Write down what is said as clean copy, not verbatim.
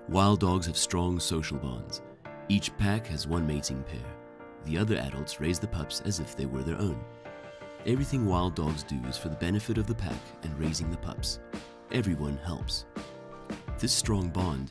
Wild dogs have strong social bonds. Each pack has one mating pair. The other adults raise the pups as if they were their own. Everything wild dogs do is for the benefit of the pack and raising the pups. Everyone helps. This strong bond